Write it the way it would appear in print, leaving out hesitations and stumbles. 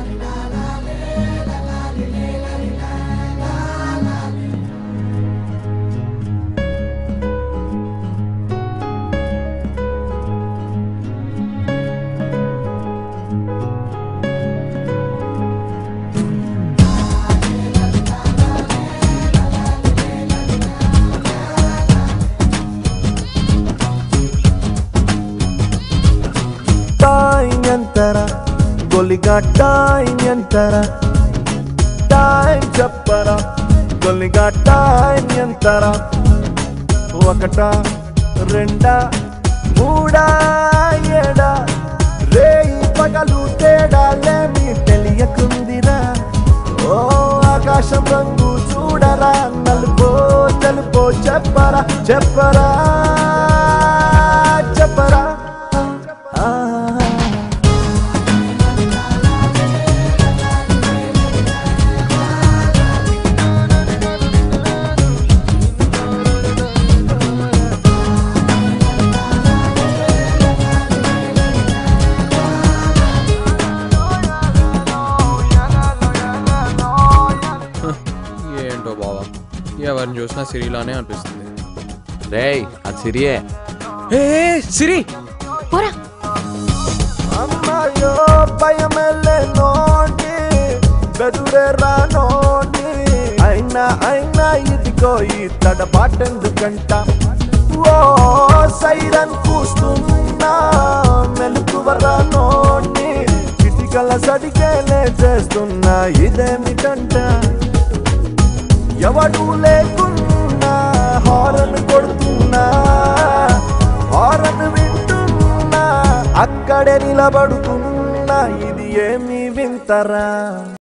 Enthara, Goliga time Enthara, time chappara, Goliga time Enthara, Wakata, Renda, Muda, Yeda, Rei Pagalu Teda, Lemi, Teliakundira, Oh, Akasham Rangu Sudara, Nalpo, Telpo, Chappara, Chappara, Chappara. ఏంటో బావా ఎవరిని చూసినా సిరిలానే అనిపిస్తుంది. రేయ్ అది సిరియే. సిరి పోరా. అమ్మాయో భయమెల్లే నోటి బెదురే రానోటి అయినా ఇదిగో ఈ తడబాటెందుకంట ఓ సైరన్ కూస్తున్నా మెలుకువరా నోటి చిటికల సడికేలే చేస్తున్నా ఇదేమిటంట ఎవడు లేకున్నా హారన్ కొడుతున్నా హారన్ వింటున్నా అక్కడే నిలబడుతున్నా ఇది ఏమి వింతరా.